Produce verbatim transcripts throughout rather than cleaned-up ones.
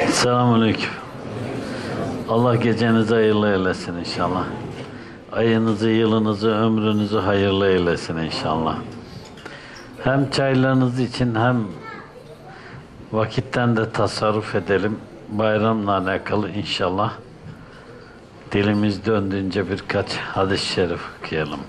Selamünaleyküm. Allah gecenizi hayırlı eylesin inşallah. Ayınızı, yılınızı, ömrünüzü hayırlı eylesin inşallah. Hem çaylarınız için hem vakitten de tasarruf edelim. Bayramla alakalı inşallah dilimiz döndüğünce birkaç hadis-i şerif okuyalım.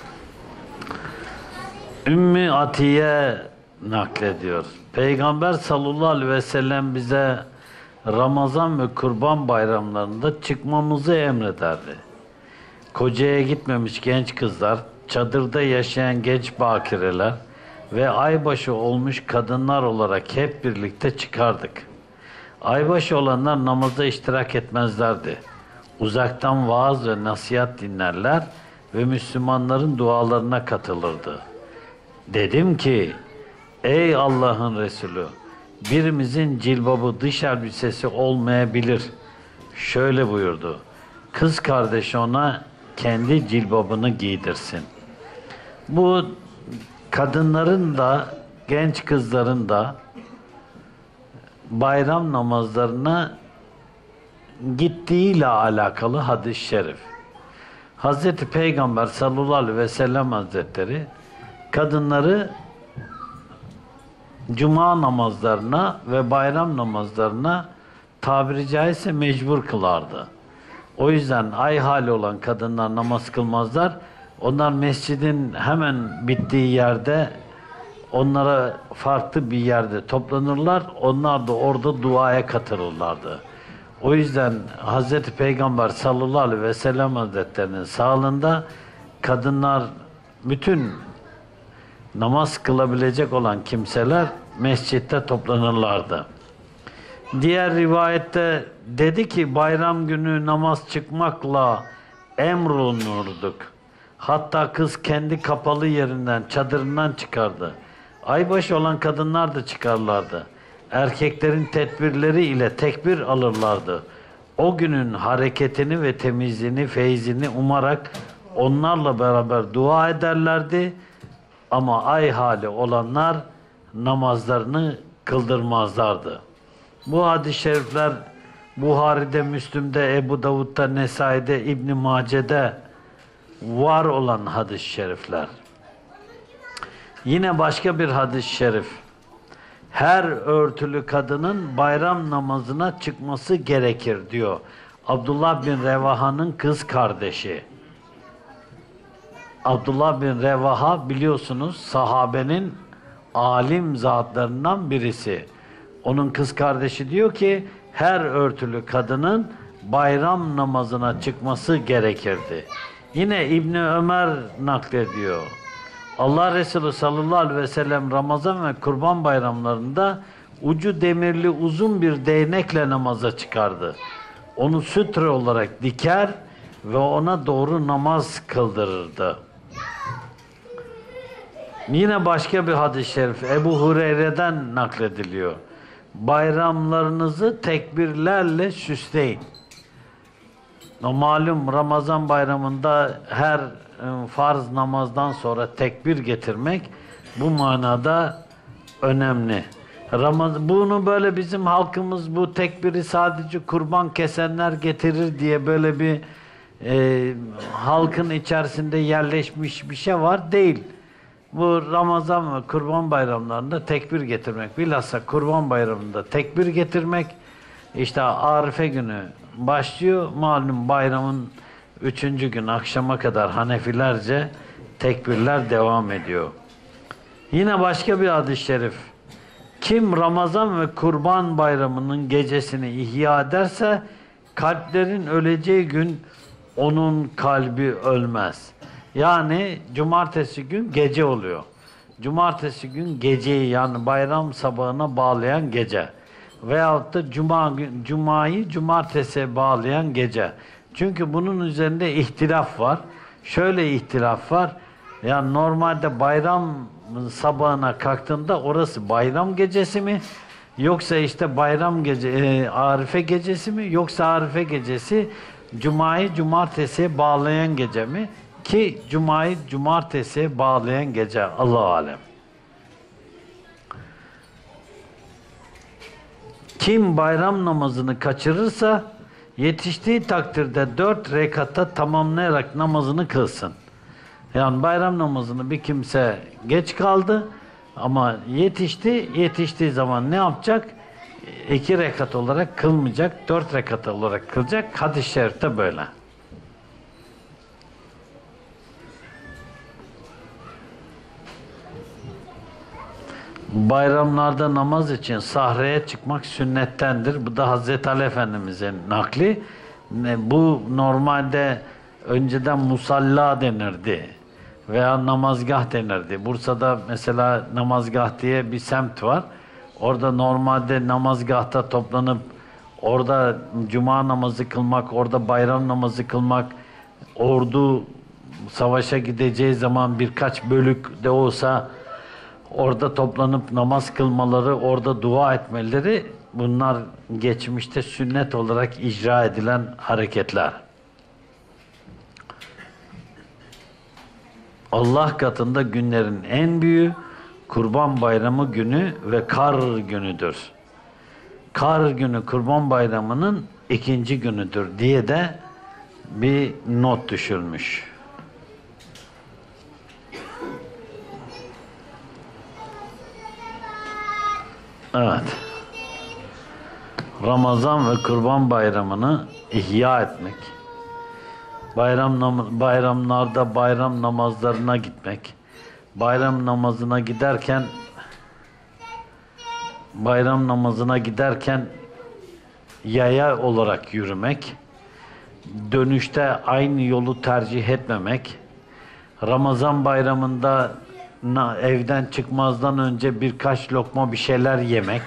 Ümmü Atiye naklediyor. Peygamber sallallahu aleyhi ve sellem bize Ramazan ve Kurban bayramlarında çıkmamızı emrederdi. Kocaya gitmemiş genç kızlar, çadırda yaşayan genç bakireler ve aybaşı olmuş kadınlar olarak hep birlikte çıkardık. Aybaşı olanlar namazda iştirak etmezlerdi. Uzaktan vaaz ve nasihat dinlerler ve Müslümanların dualarına katılırdı. Dedim ki, ey Allah'ın Resulü, birimizin cilbabı dış elbisesi olmayabilir. Şöyle buyurdu, kız kardeşi ona kendi cilbabını giydirsin. Bu kadınların da, genç kızların da bayram namazlarına gittiğiyle alakalı hadis-i şerif. Hazreti Peygamber sallallahu aleyhi ve sellem Hazretleri kadınları cuma namazlarına ve bayram namazlarına tabiri caizse mecbur kılardı. O yüzden ay hali olan kadınlar namaz kılmazlar. Onlar mescidin hemen bittiği yerde onlara farklı bir yerde toplanırlar. Onlar da orada duaya katılırlardı. O yüzden Hazreti Peygamber sallallahu aleyhi ve sellem Hazretlerinin sağlığında kadınlar, bütün namaz kılabilecek olan kimseler mescitte toplanırlardı. Diğer rivayette dedi ki, bayram günü namaz çıkmakla emrolunurduk. Hatta kız kendi kapalı yerinden, çadırından çıkardı. Aybaşı olan kadınlar da çıkarlardı. Erkeklerin tedbirleri ile tekbir alırlardı. O günün hareketini ve temizliğini, feyzini umarak onlarla beraber dua ederlerdi. Ama ay hali olanlar namazlarını kıldırmazlardı. Bu hadis-i şerifler Buhari'de, Müslim'de, Ebu Davud'da, Nesai'de, İbn-i Mace'de var olan hadis-i şerifler. Yine başka bir hadis-i şerif. Her örtülü kadının bayram namazına çıkması gerekir diyor. Abdullah bin Revaha'nın kız kardeşi. Abdullah bin Revaha biliyorsunuz sahabenin alim zatlarından birisi. Onun kız kardeşi diyor ki her örtülü kadının bayram namazına çıkması gerekirdi. Yine İbni Ömer naklediyor. Allah Resulü sallallahu aleyhi ve sellem Ramazan ve Kurban bayramlarında ucu demirli uzun bir değnekle namaza çıkardı. Onu sütre olarak diker ve ona doğru namaz kıldırırdı. Yine başka bir hadis-i şerif Ebu Hureyre'den naklediliyor. Bayramlarınızı tekbirlerle süsleyin. O malum Ramazan bayramında her farz namazdan sonra tekbir getirmek bu manada önemli. Ramazan, bunu böyle bizim halkımız bu tekbiri sadece kurban kesenler getirir diye böyle bir e, halkın içerisinde yerleşmiş bir şey var değil. Bu Ramazan ve Kurban bayramlarında tekbir getirmek, bilhassa Kurban bayramında tekbir getirmek, işte Arife günü başlıyor, malum bayramın üçüncü gün akşama kadar Hanefilerce tekbirler devam ediyor. Yine başka bir hadis-i şerif, kim Ramazan ve Kurban bayramının gecesini ihya ederse, kalplerin öleceği gün onun kalbi ölmez. Yani cumartesi gün gece oluyor. Cumartesi gün geceyi, yani bayram sabahına bağlayan gece. Veyahut da cuma gün, cumayı cumartesiye bağlayan gece. Çünkü bunun üzerinde ihtilaf var. Şöyle ihtilaf var. Yani normalde bayram sabahına kalktığında orası bayram gecesi mi? Yoksa işte bayram gece, e, Arife gecesi mi? Yoksa Arife gecesi cumayı cumartesiye bağlayan gece mi? Ki cumayı cumartesiye bağlayan gece, Allah alem. Kim bayram namazını kaçırırsa yetiştiği takdirde dört rekata tamamlayarak namazını kılsın. Yani bayram namazını bir kimse geç kaldı ama yetişti, yetiştiği zaman ne yapacak? İki rekat olarak kılmayacak, dört rekat olarak kılacak. Hadis-i şerifte böyle. Bayramlarda namaz için sahraya çıkmak sünnettendir. Bu da Hazreti Ali Efendimiz'in nakli. Bu normalde önceden musalla denirdi veya namazgah denirdi. Bursa'da mesela namazgah diye bir semt var. Orada normalde namazgahta toplanıp orada cuma namazı kılmak, orada bayram namazı kılmak, ordu savaşa gideceği zaman birkaç bölük de olsa orada toplanıp namaz kılmaları, orada dua etmeleri, bunlar geçmişte sünnet olarak icra edilen hareketler. Allah katında günlerin en büyüğü Kurban Bayramı günü ve kar günüdür. Kar günü Kurban Bayramı'nın ikinci günüdür diye de bir not düşülmüş. Evet. Ramazan ve Kurban Bayramı'nı ihya etmek, bayram bayramlarda bayram namazlarına gitmek, bayram namazına giderken bayram namazına giderken yaya olarak yürümek, dönüşte aynı yolu tercih etmemek, Ramazan bayramında evden çıkmazdan önce birkaç lokma bir şeyler yemek,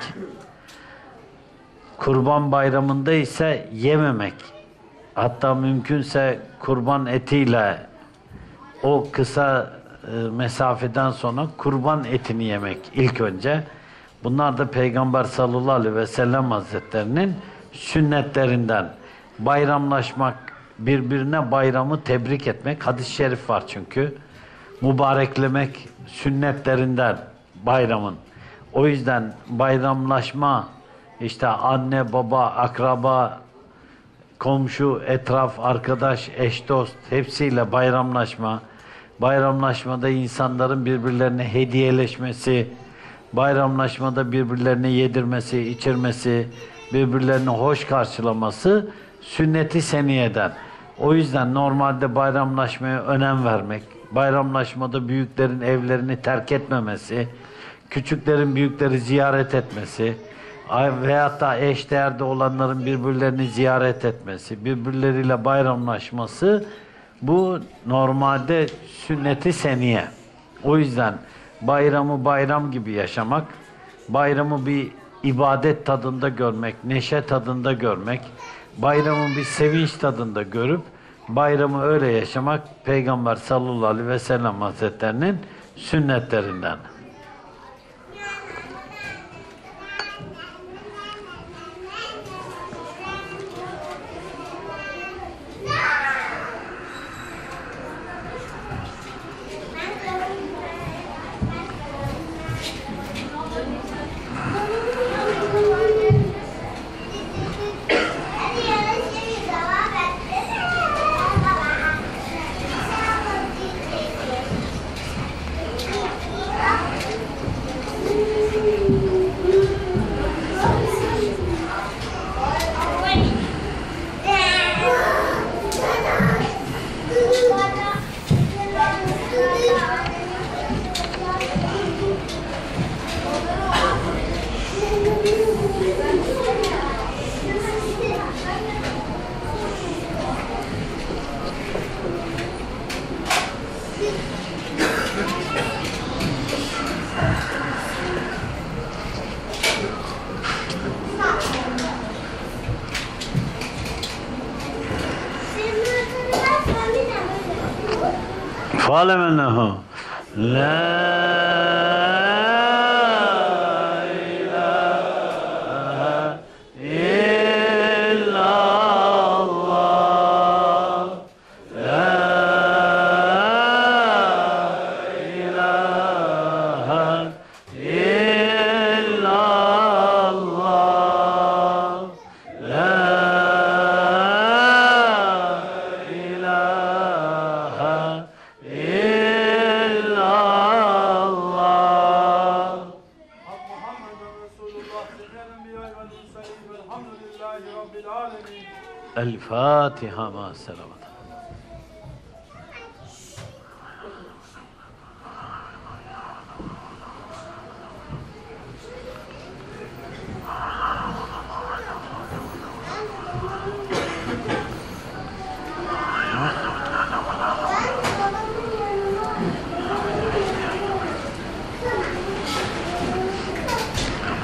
Kurban Bayramı'nda ise yememek, hatta mümkünse kurban etiyle o kısa e, mesafeden sonra kurban etini yemek ilk önce. Bunlar da Peygamber sallallahu aleyhi ve sellem Hazretlerinin sünnetlerinden. Bayramlaşmak, birbirine bayramı tebrik etmek, hadis-i şerif var çünkü. Mübareklemek sünnetlerinden bayramın. O yüzden bayramlaşma, işte anne, baba, akraba, komşu, etraf, arkadaş, eş, dost hepsiyle bayramlaşma. Bayramlaşmada insanların birbirlerine hediyeleşmesi, bayramlaşmada birbirlerine yedirmesi, içirmesi, birbirlerini hoş karşılaması sünnet-i seniyeden. O yüzden normalde bayramlaşmaya önem vermek, bayramlaşmada büyüklerin evlerini terk etmemesi, küçüklerin büyükleri ziyaret etmesi veyahut da eşdeğerde olanların birbirlerini ziyaret etmesi, birbirleriyle bayramlaşması, bu normalde sünnet-i seniye. O yüzden bayramı bayram gibi yaşamak, bayramı bir ibadet tadında görmek, neşe tadında görmek, bayramı bir sevinç tadında görüp bayramı öyle yaşamak Peygamber sallallahu aleyhi ve sellem Hazretlerinin sünnetlerinden. فاعلم أنه لا إله إلا الله لا إله إلا الله El Fatiha ma selavat.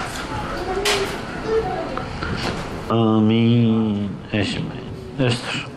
Amin. Eşmeyin. Östür.